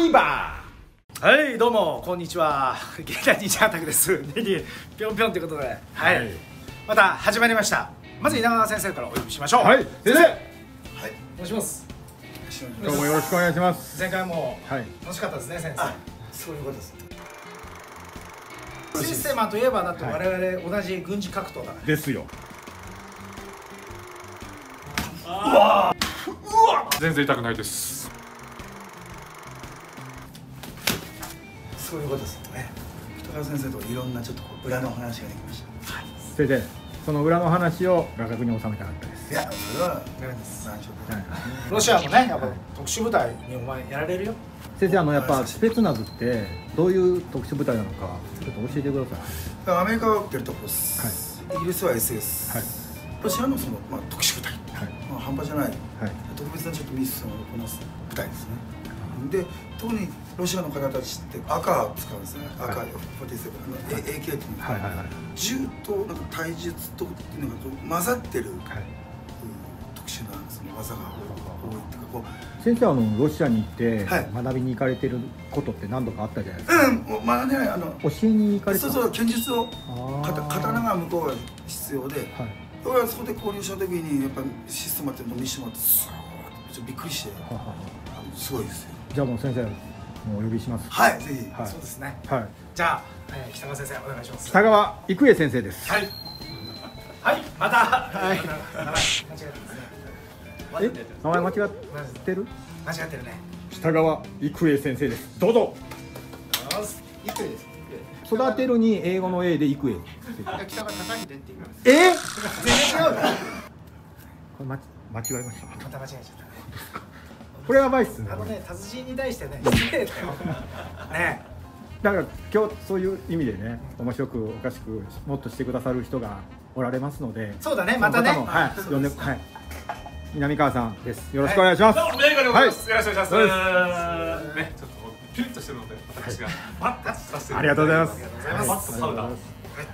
ウイバー。はい、どうもこんにちは。芸大ニンジャアタックです。ネギぴょんぴょんということで、はい、また始まりました。まず稲川先生からお呼びしましょう。 はい、先生。はい、 お願いします。 どうもよろしくお願いします。 前回も楽しかったですね、先生。 そういうことです。 システマといえばだって我々同じ軍事格闘だからですよ。 全然痛くないです。 そういうことですね。北川先生といろんなちょっと裏の話ができました。 先生、その裏の話を画角に収めたかったです。 いや、それはダメです。 ロシアもね、やっぱ特殊部隊にお前やられるよ。 先生、やっぱスペツナズってどういう特殊部隊なのかちょっと教えてください。 アメリカが売ってるところです。イギリスは SS。ロシアのその特殊部隊。半端じゃない特別なちょっとミッションをこなす部隊ですね。で、特にロシアの方たちって赤を使うんですね。赤47の AK っていうの銃となんか体術とっていうのが混ざってる特殊なその技が多いっていうか、こう先生はロシアに行って学びに行かれてることって何度かあったじゃないですか。 学んでない教えに行かれてそうそう、剣術を刀が向こうが必要で。だからそこで交流した時にやっぱシステムってのミッションってすごいびっくりしてすごいですよ。 じゃあもう先生もうお呼びします。 はい、ぜひ。 そうですね。はい。じゃあ北川先生お願いします。 北川郁恵先生です。 はい。はい、また。はい。間違えてますね。 名前間違ってる？ 間違ってるね。 北川郁恵先生です。どうぞ。 郁恵です。 育てるに英語の A で郁恵。 北川高秀って言います。 全然違う。 これ間違えました。 また間違えちゃったね。 これやばいっすね。 達人に対してね、失礼だよ。ね。 だから今日そういう意味でね、面白くおかしくもっとしてくださる人がおられますので。 そうだね、またね。 はい、呼んで、はい。南川さんです。よろしくお願いします。 どうも南川でございます。よろしくお願いします。ね、ちょっとピリッとしてるので、私がバッとさせて。 ありがとうございます。 バッとパウダー。はい。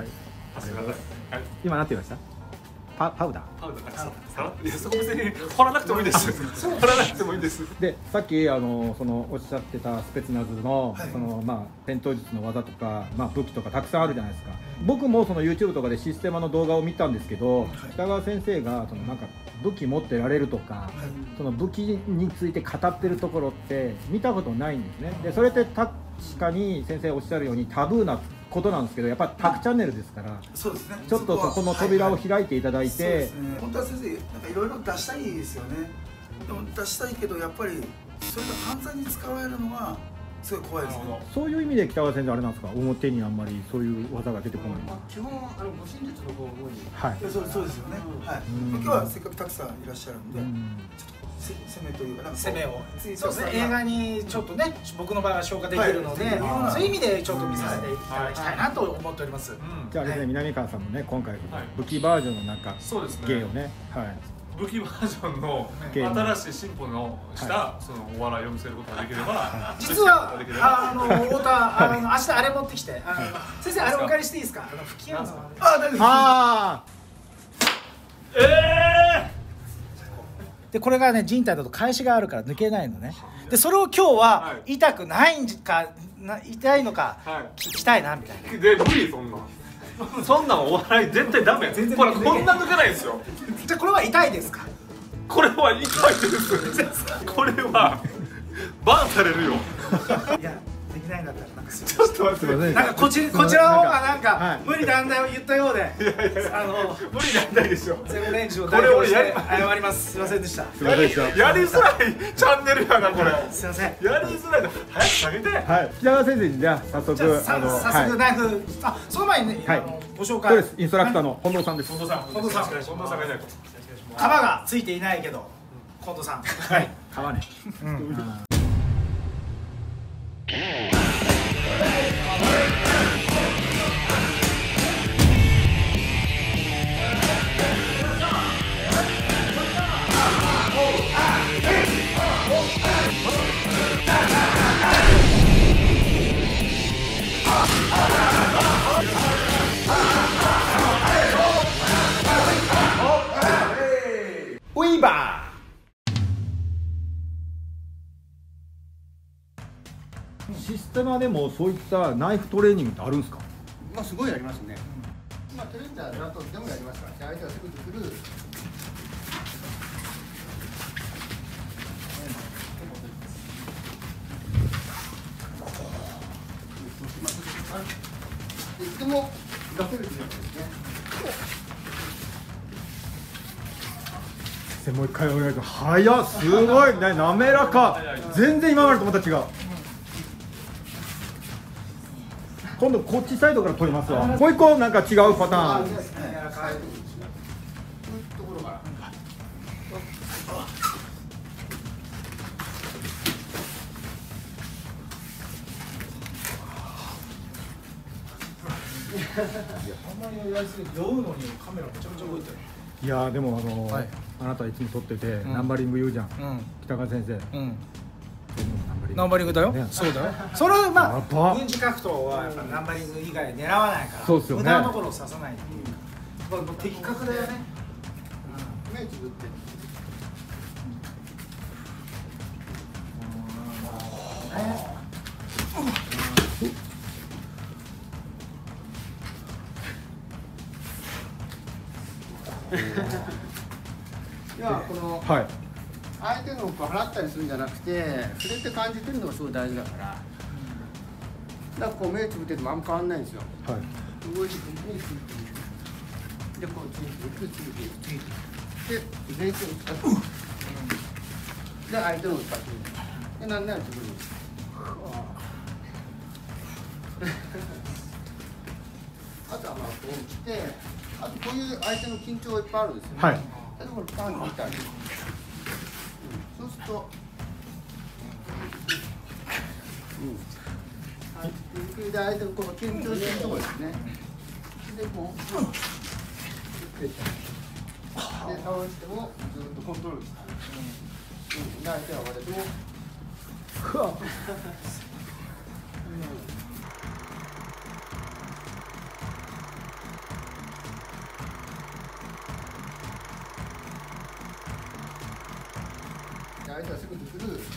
今なんて言いました？パウダー。 パウダー。いや、そこ別に掘らなくてもいいです。掘らなくてもいいです。 で、さっきそのおっしゃってたスペツナズのその戦闘術の技とか武器とかたくさんあるじゃないですか。僕もその YouTube とかでシステマの動画を見たんですけど、北川先生がそのなんか武器持ってられるとか、その武器について語ってるところって見たことないんですね。で、それって確かに先生おっしゃるようにタブーなことなんですけど、やっぱりタクチャンネルですから、 そうですね。 ちょっとそこの扉を開いていただいて、 本当は先生なんかいろいろ出したいですよね。でも出したいけどやっぱりそれが犯罪に使われるのはすごい怖いですね。 そういう意味で北川先生あれなんですか、表にあんまりそういう技が出てこない。 基本護身術の方が多い。 はい。 そうですよね。はい。今日はせっかくたくさんいらっしゃるんで、ちょっと攻めというかなんか攻めを。そうですね。映画にちょっとね、僕の場合は消化できるので、そういう意味でちょっと見させていただきたいなと思っております。 じゃあですね、南川さんもね、今回武器バージョンのなんか芸をね、はい。 武器バージョンの新しい進歩のしたそのお笑いを見せることができれば、 実は太田明日あれ持ってきて、先生あれお借りしていいですか？吹き矢の。 大丈夫です。 でこれがね、人体だと返しがあるから抜けないのね。でそれを今日は痛くないんか痛いのか聞きたいなみたいな。 で無理、そんなんお笑い絶対ダメ。ほら、こんな抜けないですよ。 じゃあこれは痛いですか？ これは痛いです。これはバンされるよ。 いや、できないんだったらなんかちょっと待って、 なんかこちらの方がなんか無理難題を言ったようで、 無理難題でしょ。 ゼロレンジを代表して謝ります。すいませんでした。 やりづらいチャンネルやなこれ。 すいません。 やりづらいの早く下げて。 はい。北川先生にじゃあ早速ナイフ。その前にね、ご紹介。 そうです。インストラクターの近藤さんです。 近藤さんがいないと。 皮がついていないけど近藤さん。はい。 皮ね。 ウィーバー。 システマでもそういったナイフトレーニングってあるんですか？ まあすごいやりますね。まあテレビだとでもやりますから、相手がすぐ来る。いつも出せるってやつですね。 もう一回お願いします。早っ、すごいね、滑らか。全然今までとまた違う。今度こっちサイドから取りますわ。もう一個なんか違うパターン。 あんまりやりすぎて酔うのにカメラめちゃめちゃ動いてる。 いやでもはいあなたいつも撮ってて、ナンバリング言うじゃん、北川先生。 ナンバリングだよ、そうだよ。それはまやばあ軍事格闘はやっぱナンバリング以外狙わないから、 そうですよね、 無駄なところを刺さないっていう、もう的確だよね。 目つぶって。いやこのはい。 相手のこう払ったりするんじゃなくて、触れて感じてるのがすごい大事だから。だからこう目つぶっててもあんま変わんないんですよ。 はい。 動いてくるについてでこうついていくついていくついていくで全身を使ってで相手のを使ってでなんなら自分にあとはまあこう来て、あとこういう相手の緊張がいっぱいあるんですよね。 はい。 例えばこれパン見たり、そうするとで相手のこの緊張してるところですね。でこうで倒してもずっとコントロールしてで相手は割れても相手はすぐに来る。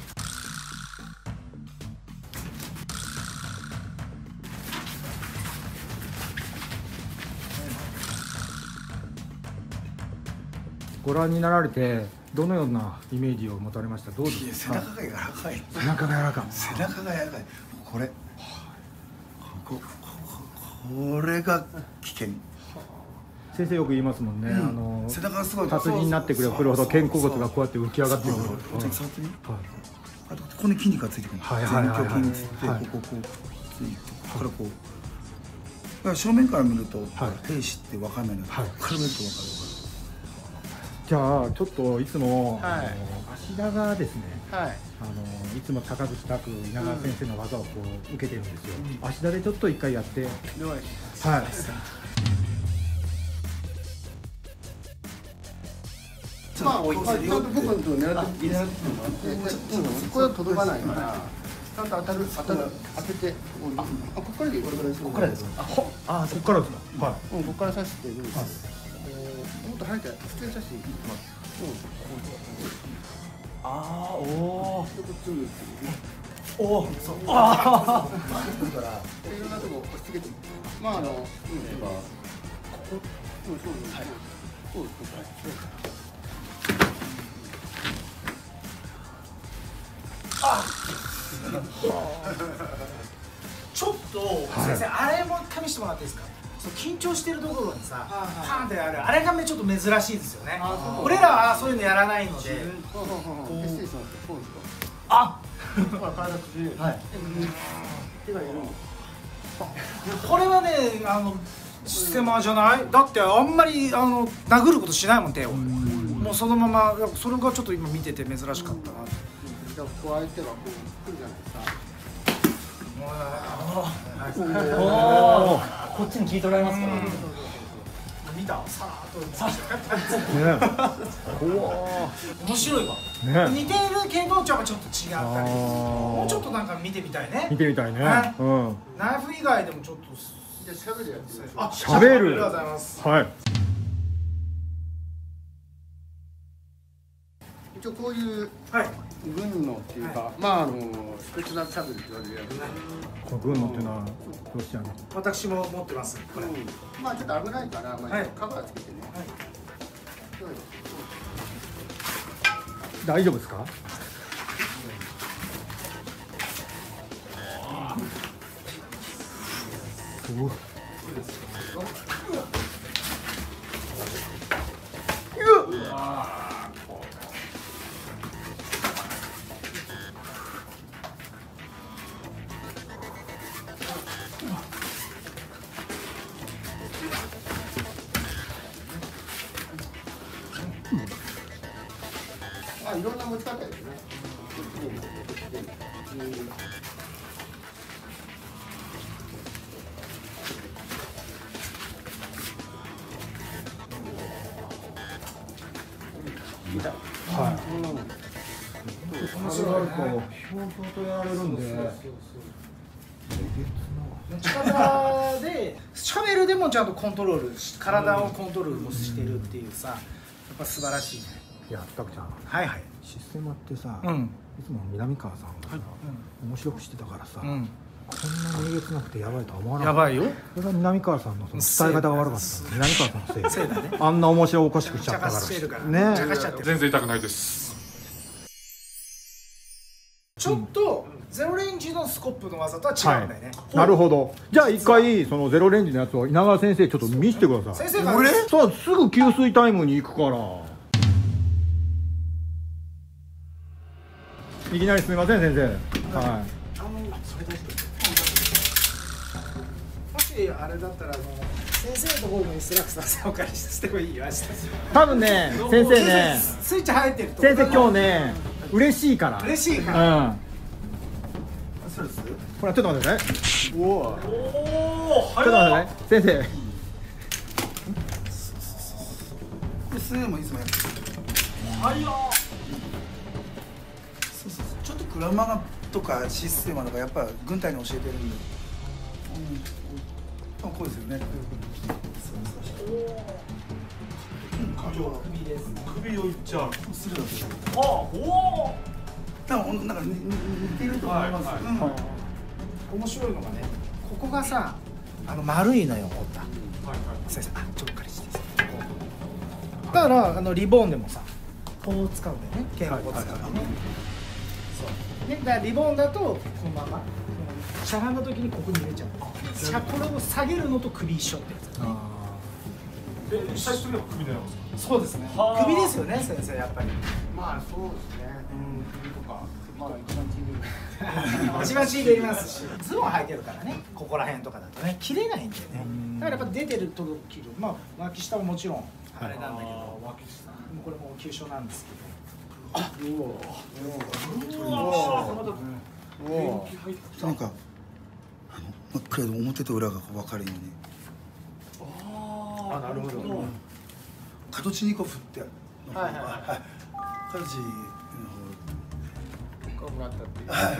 ご覧になられてどのようなイメージを持たれました？どうですか？ 背中が柔らかい。 背中が柔らかい。 背中が柔らかい。これこれが危険。 先生よく言いますもんね、 背中がすごい達人になってくればくるほど肩甲骨がこうやって浮き上がってくる。 ちょっと触ってみ。 はいあとここに筋肉がついてくる。 はいはいはいはい前胸筋つってここついてここからこう。だから正面から見ると兵士って分かんないので、ここから見ると分かる。 じゃあちょっといつも、 はい芦田がですね、 はいいつも高口拓稲川先生の技をこう受けてるんですよ。芦田でちょっと一回やって、はい。 まあ、ちゃんと僕のところ狙ってもらってこれは届かないから、ちゃんと当てて、ここからでいい、ここからです。 あ、そこからですか。はい。 ここから刺してる。もっと早く普通に刺していきます。 ああ、おお。 で、こっちに。 おお、そう。ああ。 いろんなとこ押し付けて。まあ、ここ。そうです。 ちょっと先生、あれも試してもらっていいですか？そう緊張してるところにさ、パーンってやるあれがちょっと珍しいですよね。俺らはそういうのやらないので、あ、 手がいる。 これはね、システマじゃない？だってあんまり殴ることしないもん手を。もうそのまま、それがちょっと今見てて珍しかったな。 こう相手がこう来るじゃないですか。 こっちに聞いておられますか？見た？さらっと。面白いわ。似てるけどちょっと違ったり。もうちょっとなんか見てみたいね。 見てみたいね。 ナイフ以外でもちょっと。 じゃあ喋るやつ。 あ、 喋る。 ありがとうございます。 はい。 一応こういうはい軍のっていうか、まあスペツナズシャベルって言われるやつ。 この軍のっていうのはロシアの。 私も持ってますこれ。 まあちょっと危ないから、まあはいカバーつけてね。 大丈夫ですか？お。 まあいろんな持ち方ですね。 はい。面白いとひょうひょうとやられるんで。 持ち方でシャベルでもちゃんとコントロール体をコントロールもしてるっていうさ、やっぱ素晴らしいね。 いや、たくちゃん。 はいはい。 システマってさ、 うんいつも南川さんがさ、面白くしてたからさ、 うん。 こんなにえげつなくてやばいとは思わなかった。 やばいよ。 それが南川さんのその伝え方が悪かったの。南川さんのせいで。 せいだね。 あんな面白おかしくしちゃったから。 茶化してるからね。 茶化しちゃってる。 全然痛くないです。 ちょっとゼロレンジのスコップの技とは違うんだよね。 なるほど。じゃあ一回そのゼロレンジのやつを稲川先生ちょっと見せてください。 先生がそうすぐ給水タイムに行くから。いきなりすみません先生。はい。 もしあれだったら先生のところのインストラクターさんお借りしてもいいよ。 多分ね先生ねスイッチ入ってると先生今日ね嬉しいから。 嬉しいからうん。 そうです。 ほらちょっと待ってね。 おお。 おお、 ちょっと待ってね先生。 それでもいつもやってる。 はいよ。 そうそうそう。ちょっとクラマガとかシステマとかやっぱ軍隊に教えてるんで。こうですよね。 首です。 首をいっちゃう。 するだけ。 あ、おお。 なんか似てると思います。 はい面白いのがね、ここがさ、丸いのよ、ほった。 はいはい。 先生、あ、ちょっと借りして。だからリボンでもさ、こう使うんだよね。剣をこう使うんだよね。そう。ね、だからリボンだとこのまま、しゃがんだ時にここに入れちゃう。これを下げるのと首一緒ってやつだね。 最終的には首になりますか。 そうですね。 はあ首ですよね、先生やっぱり。 まあそうですね。首とか首が一番気に入る。 一番血入れますし、ズボン履いてるからね、ここら辺とかだとね、切れないんでね。だからやっぱ出てると切る。まあ脇下はもちろんあれなんだけど、 脇下。 これも急所なんですけど。 なんか真っ暗で表と裏が分かるように。 あ、なるほど。 カトチニコフってはいはいはい。 カトチこうもらったっていう。 はい。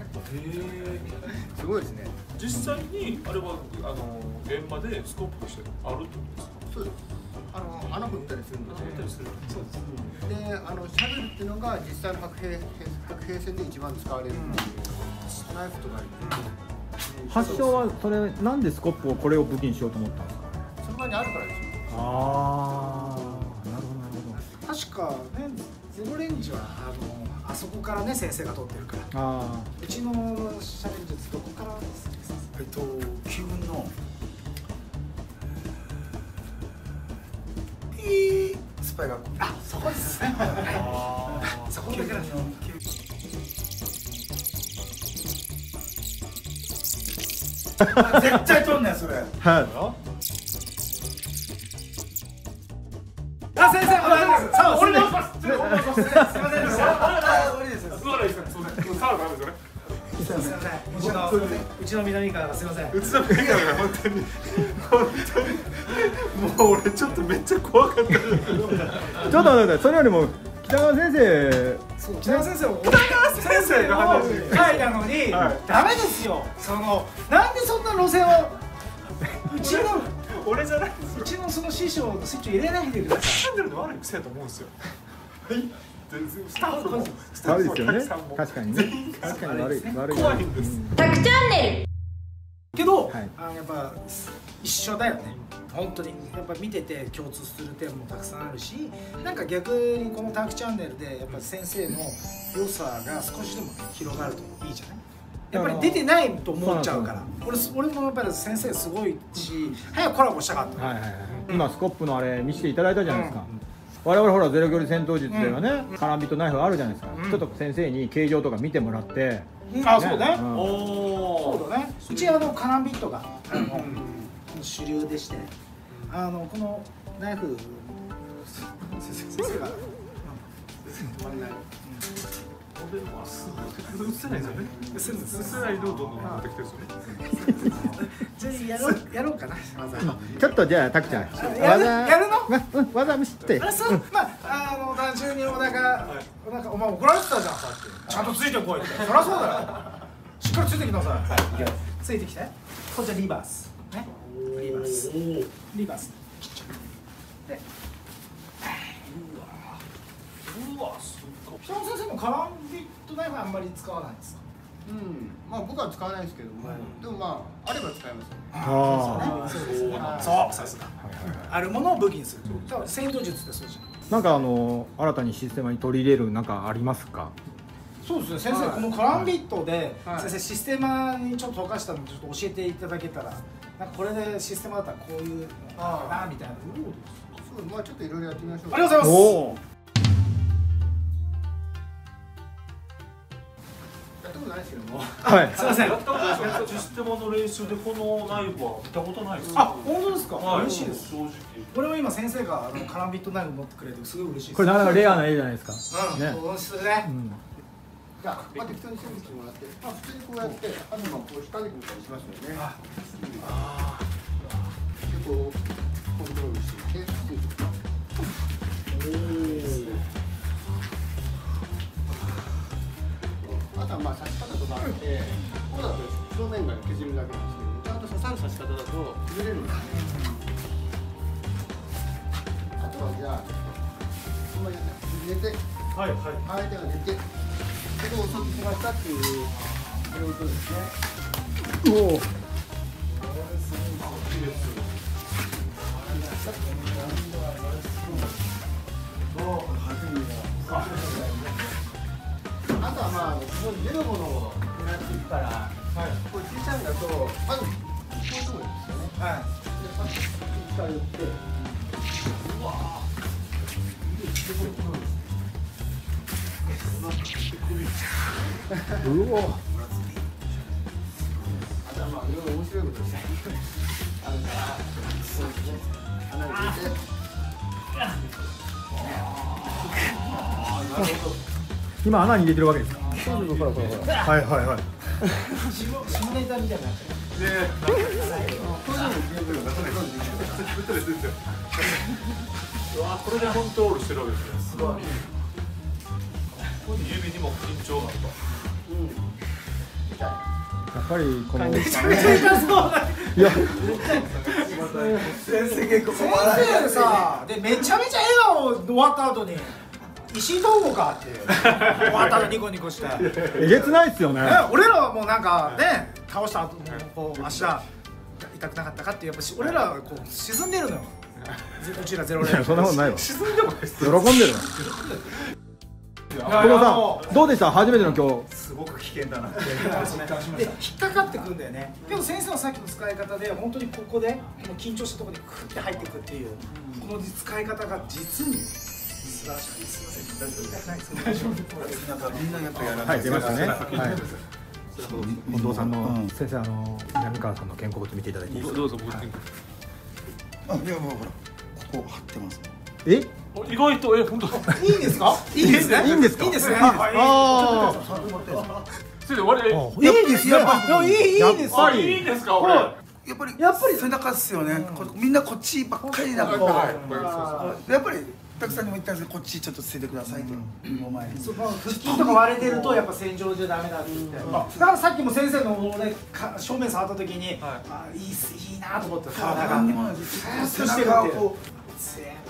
すごいですね。 実際にあれは現場でスコープとしてあるってことですか。 そうです。穴掘ったりするので。 そうです。 で、シャベルっていうのが実際の白兵戦で一番使われるナイフとか発祥はそれなんでスコップをこれを武器にしようと思ったんですか。 その場にあるからですよ。 ああ、なるほどなるほ確かね、ゼロレンジはあそこからね先生が取ってるから。 ど。あうちのシャベル術どこからですか。 旧軍のスパイ学校。 あ、そこですね。そこだけだ。 絶対取んねんそれ。 はい。 あ、先生、お願いします。さあ、 俺のすみませんでした。 すみません。 うちの南川がすみません。 うちのメガが本当にもう俺ちょっとめっちゃ怖かった。 ちょっと待って、それよりも北川先生。 北川先生も先生の話書いたのに、ダメですよ。なんでそんな路線をうちの俺じゃないですよ。 うちのその師匠のスイッチ入れないでください。 チャンネルの悪い癖だと思うんですよ。はい。 スタッフも悪いですよね。確かにね。確かに悪い怖いんです。 タクチャンネルけど、 はい、 やっぱ一緒だよね。本当にやっぱ見てて共通する点もたくさんあるし、なんか逆にこのタクチャンネルでやっぱ先生の良さが少しでも広がるといいじゃない。やっぱり出てないと思っちゃうから。俺もやっぱり先生すごいし、早くコラボしたかった。 はいはいはい。今スコップのあれ見せていただいたじゃないですか。我々ほらゼロ距離戦闘術ではね、カランビットナイフあるじゃないですか。ちょっと先生に形状とか見てもらって。 あ、そうね。そうだね。うちカランビットが主流でして、このナイフ先生が止まれない。 モデルはすぐ映せないですよね。映せないのをどんどん持ってきてるんですよね。 じゃあやろうかな。 ちょっとじゃあタクちゃんやるの？ 技見せて。 そうまあ単純にお前怒られてたじゃんさっき。ちゃんとついてこいって。そりゃそうだよ。しっかりついてきなさい。ついてきて。こっちはリバースね。リバース切っちゃう。で、 うわすごい。 北野先生もカランビットナイフあんまり使わないんですか？ まあ僕は使わないですけども、でもまああれば使いますよ。 そうさすが。あるものを武器にする。多分戦闘術ってそうじゃん。 なんか新たにシステムに取り入れるなんかありますか？ そうですね、先生、このカランビットで、先生システマにちょっと溶かしたのちょっと教えていただけたら、なんかこれでシステマだったらこういうのかなみたいな。 そう、まあちょっといろいろやってみましょう。 ありがとうございます。 やったことないですけども。 はい。 すみません。 やったことないですよ。システマの練習でこのナイフは見たことないです。 あ、本当ですか。嬉しいです。 正直。 俺も今先生がカランビットナイフ持ってくれてすごい嬉しいです。 これなかなかレアな絵じゃないですか。 ね。そうですね。 じゃあ、まあ、適当にセンスしてもらって、まあ、普通にこうやって、あとまあこう引っ掛けてみたりしますよね。で、こうコントロールしていって、ついてきます。あとはまあ刺し方とかあって、こうだと正面が削るだけなんですけど、ちゃんと刺さる刺し方だと崩れるんですね。あとはじゃあ、こんなに寝て、相手が寝て。それを襲ってきましたっていうことですね。 おお。 あとはまあここに出るものを狙っていくから、これ小さいんだとまずこういうところですよね。で、パッと近寄って、うわー。 うお。 あとはまあいろいろ面白いことしたい。そうですね。穴に入れて。 今穴に入れてるわけですか？ ほらほらほら。 はいはいはい。 下ネタみたいな。 うわこれでコントロールしてるわけですね。すごい。指にも緊張があると。 やっぱりこのめちゃめちゃ痛そうだ。 いや先生結構先生さ、でめちゃめちゃ笑顔終わった後に石井東郷かって終わった後ニコニコして。 えげつないっすよね。 俺らはもうなんかね倒した後こう足が痛くなかったかってやっぱ俺らはこう沈んでるのよ。うちらゼロレいやそんなことないわ。 沈んでもないです。 喜んでる。久保さんどうでした？初めての今日。 すごく危険だなってで引っかかってくんだよね。けど先生のさっきの使い方で本当にここでこの緊張したところにクッて入っていくっていうこの使い方が実に素晴らしいです。すみません。大丈夫です。 なんかみんなやっぱりやらない。 はい出ましたね。はい。近藤さんの先生南川さんの肩甲骨見ていただいていいですか？ どうぞ僕に。 あ、いやもうほらここ張ってます。 え？ 意外と本当。 いいんですか？いいんですね。 いいんですか？ いいですね。 ああ。 それで我々。 いいですよ。いいです。 あいいですか俺。 やっぱり背中ですよね。みんなこっちばっかりだから。やっぱりたくさんにも言ったんですけどこっちちょっと捨ててくださいと。お前。 腹筋とか割れてるとやっぱ正常じゃダメだって言って。だからさっきも先生の俺正面触った時にいいなと思って体が。 背中をこう。 強いな。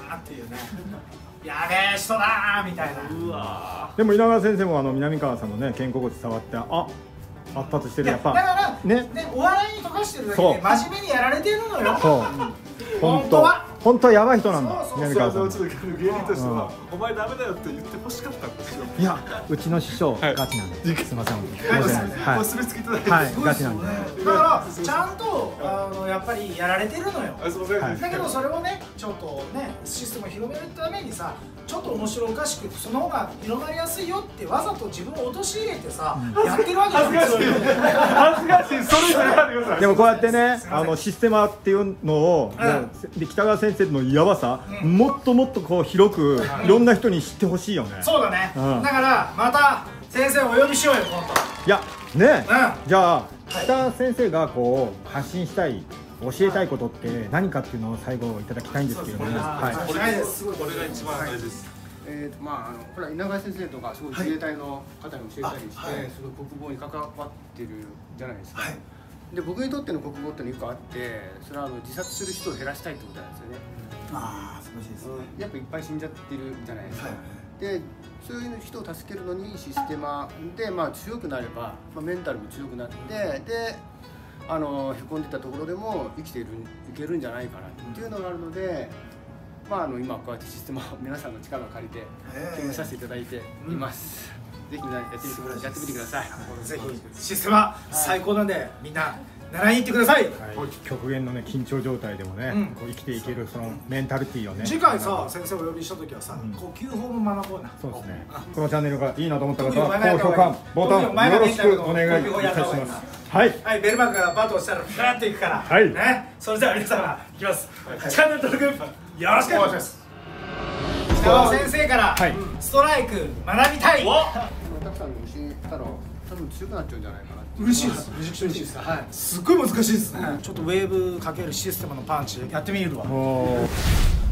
ーっていうねやべえ人だーみたいな。 うわでも稲川先生も南川さんのね肩甲骨触って発達してるやっぱだからねお笑いに溶かしてるだけで真面目にやられてるのよ。 そう本当は本当はやばい人なんだそう南川さんちょっと芸人としてはお前ダメだよって言ってほしかったんですよ。 いやうちの師匠はいガチなんで、すみません申し訳ないですお墨付きいただいて、 はいすごいですよね。だからちゃんとやっぱりやられてるのよ。 あすいません、 はいだけどそれをねちょっとねシステムを広めるためにさちょっと面白おかしくその方が広まりやすいよってわざと自分を陥れてさ、やってるわけですよ。 恥ずかしいそれ言わないでください。 でもこうやってねシステマっていうのを、で北川先生のやばさ、もっともっとこう広くいろんな人に知ってほしいよね。 そうだね、 うんだからまた先生お呼びしようよ今度。 いやね、 うじゃあ北川先生がこう発信したい教えたいことって何かっていうのを最後いただきたいんですけれども、はいこれないですこれが一番あれです。 まあほら稲川先生とかすごい自衛隊の方に教えたりして、 はいすごい国防に関わってるじゃないですか。 はいで僕にとっての国防ってのよくあってそれは自殺する人を減らしたいってことなんですよね。 ああ素晴らしいですね。 やっぱいっぱい死んじゃってるじゃないですか。 はいでそういう人を助けるのにシステマで、強くなれば、メンタルも強くなってでへこんでたところでも生きていけるんじゃないかなっていうのがあるので、今こうやってシステマを皆さんの力を借りて研究させていただいています。ぜひみんなやってみてください。 ぜひシステマ最高なんでみんな習いに行ってください。 極限のね緊張状態でもね、こう生きていけるそのメンタリティーをね。 次回さ先生をお呼びした時はさ、呼吸法も学ぼうな。 そうですね。このチャンネルがいいなと思った方特にお前がは高評価ボタンよろしくお願いい呼吸法やったたし方がいいなます。はい。 はい、ベルマークがバットをしたらフラッといくから、 はいね、それでは皆様いきます、チャンネル登録よろしくお願いします。北川先生から、 はいストライク学びたい。 たくさんの教えたら多分強くなっちゃうんじゃないかなって。 嬉しいです。めちゃくちゃ嬉しいです。はい。すっごい難しいですね。ちょっとウェーブかけるシステムのパンチやってみるわ。 おー